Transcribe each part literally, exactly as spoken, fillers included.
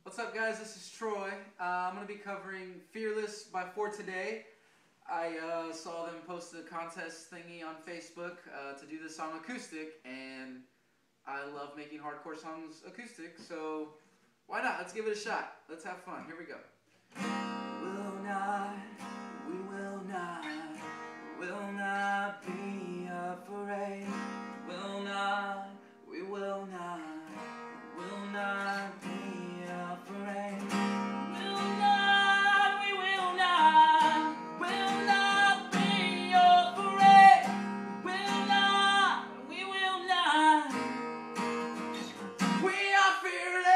What's up, guys? This is Troy. Uh, I'm going to be covering Fearless by For Today. I uh, saw them post a contest thingy on Facebook uh, to do this song acoustic, and I love making hardcore songs acoustic, so why not? Let's give it a shot. Let's have fun. Here we go. Will not, we will not, will not be afraid. Will not, we will not, will not be afraid. Will not, we will not, will not be afraid. Will not, we will not. We are fearless.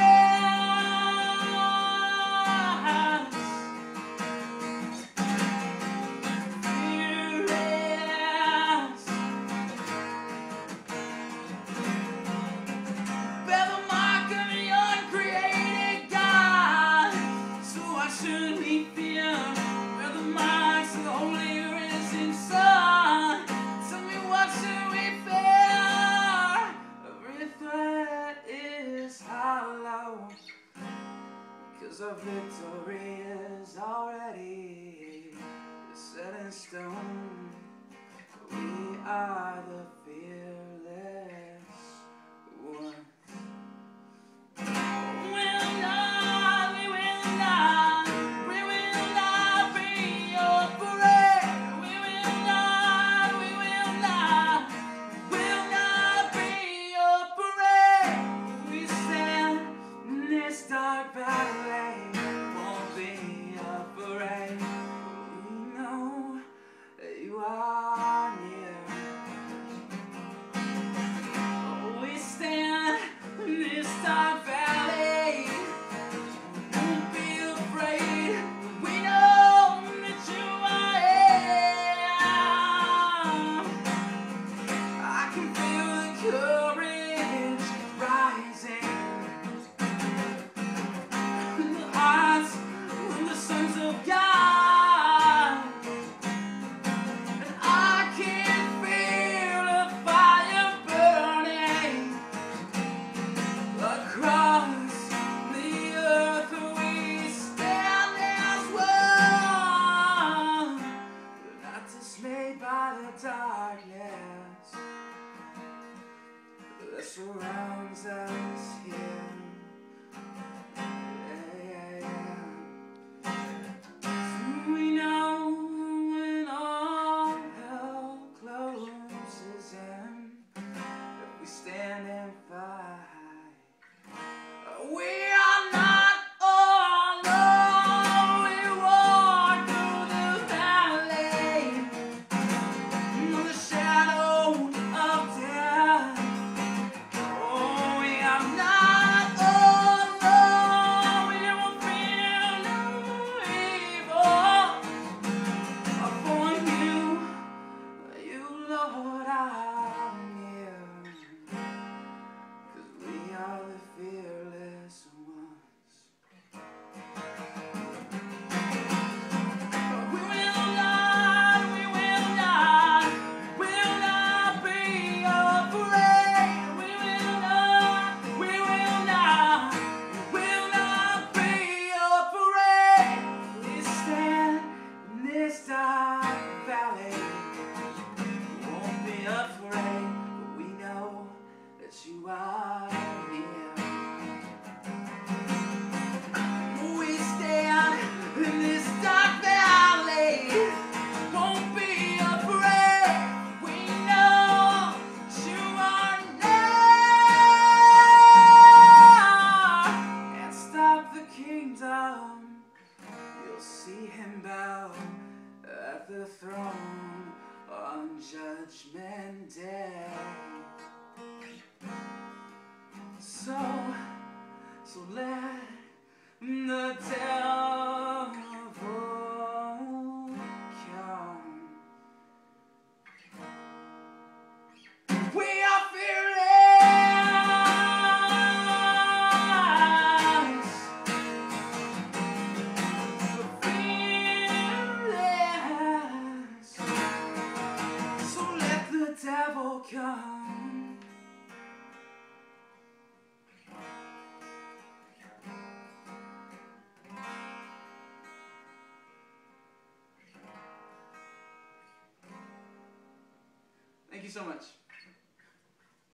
Cause our victory is already set in stone. We are the fearless ones. Will not, we will not, we will not be afraid. We will not, we will not, will not be afraid. We stand in this dark valley. Darkness that surrounds us here. Yeah, yeah, yeah. We know when all hell closes in, if we stand and fight, we are not. You are here. We stand in this dark valley, won't be afraid. We know you are near. And stop the kingdom, you'll see him bow at the throne on Judgment Day. So, so let the devil come. We are fearless. Fearless. So let the devil come. you so much.